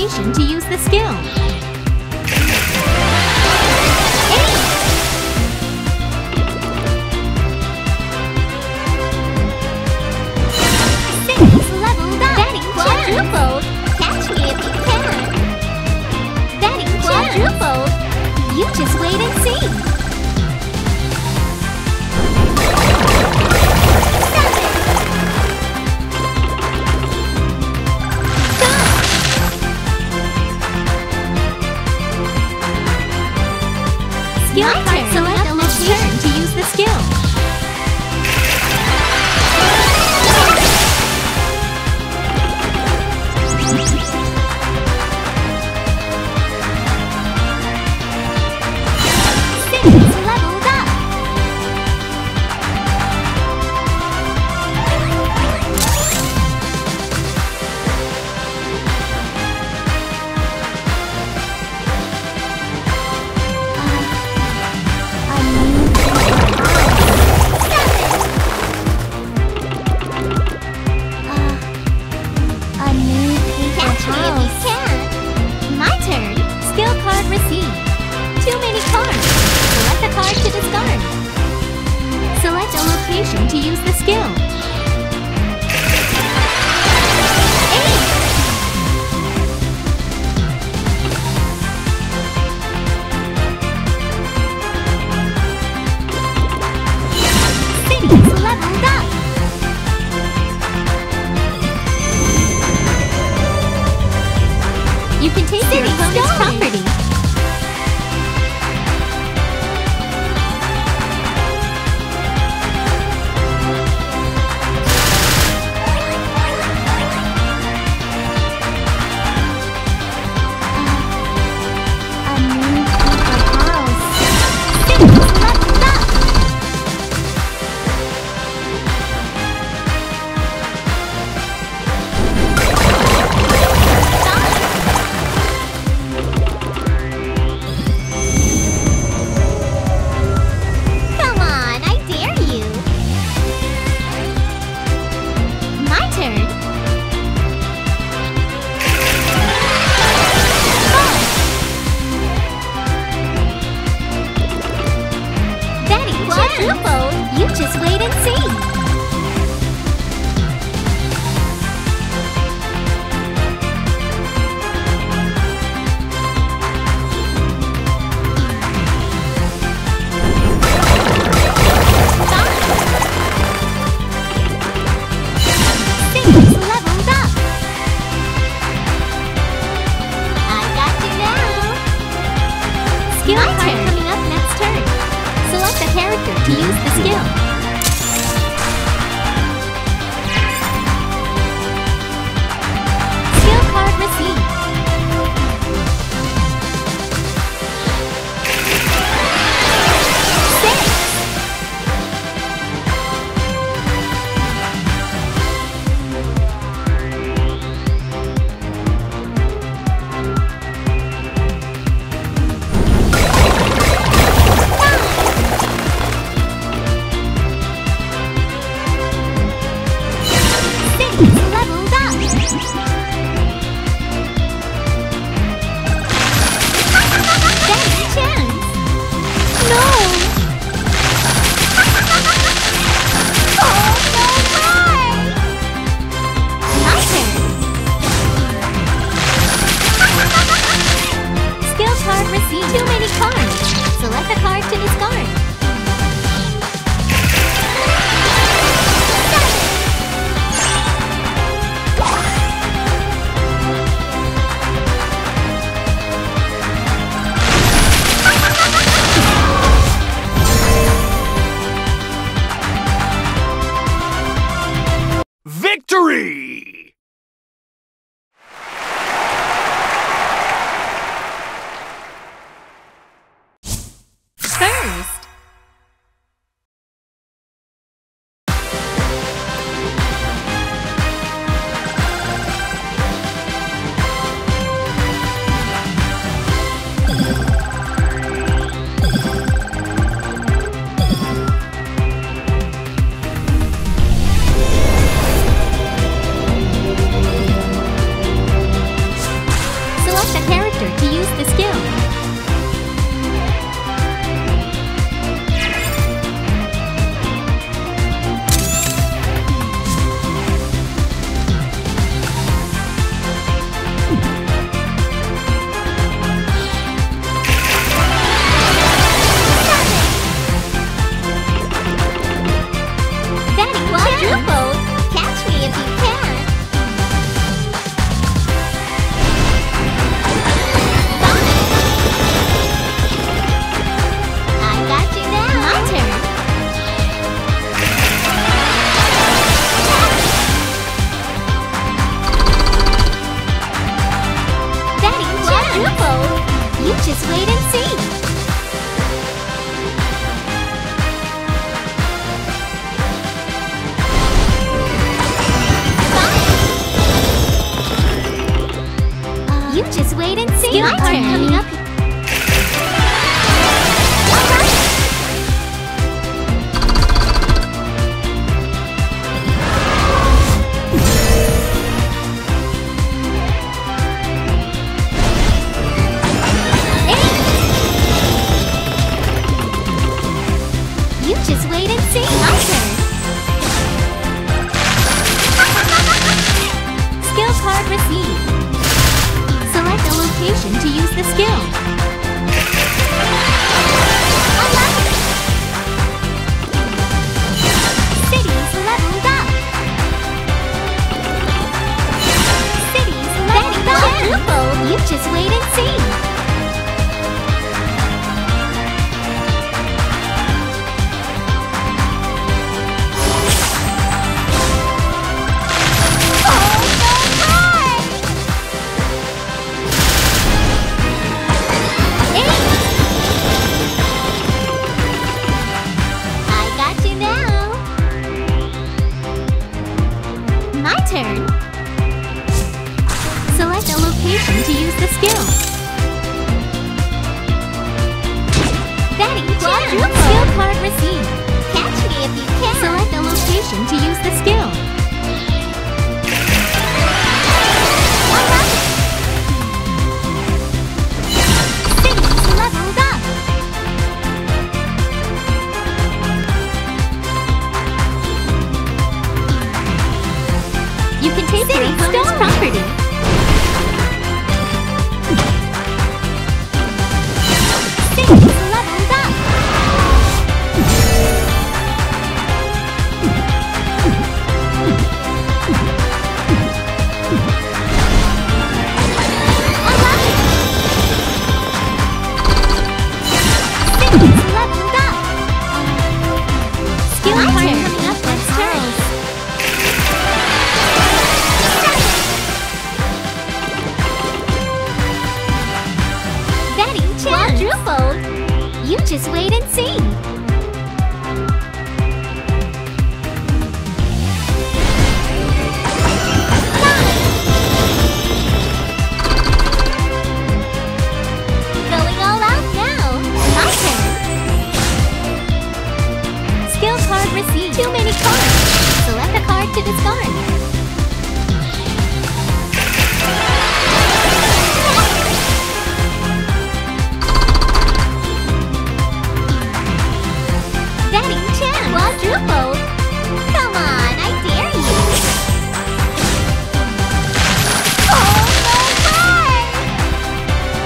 location to use the skill. Leveled up. Batting quadrupled. Catch me if you can. Batting quadrupled. You just wait and see. 7. Skill card. Select a location to use the skill. Leveled up. A new paper house. My turn. Skill card received. Too many cards. Select a card to discard. Select a location to use the skill. 8. Cities leveled up. You can take your opponent's property. You just wait and see. Cities leveled up. I got you now. Skill card coming up next turn. Select a character to use the skill. Skill card received. 6. Leveled up. That's a chance. No. Oh no! My turn. Skill card received. Too many cards. Select a card to discard. 7. Victory! First, use the skill. Quadruple! Catch me if you can! I got you now! My turn. Daddy, quadruple! You just wait and see! You just wait and see. Skill My card turn. coming up. You just wait and see. My turn. Skill card received. Select a location to use the skill. Cities leveled up. Cities leveled up. Quadruple! You just wait and see. I got you now! My turn. Select a location to use the skill. Daddy, Quadruple. skill card received. Catch me if you can! Select a location to use the skill. Cities leveled up. You can take your opponent's property. Cities leveled up. Cities leveled up. Skill My card turn. coming up next turn. Daddy, chance. Quadruple! You just wait and see. Going all out now! My turn. Skill card received. Too many cards. Select a card to discard. Daddy, chance. Quadruple! Come on, I dare you! Oh, no way!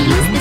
to use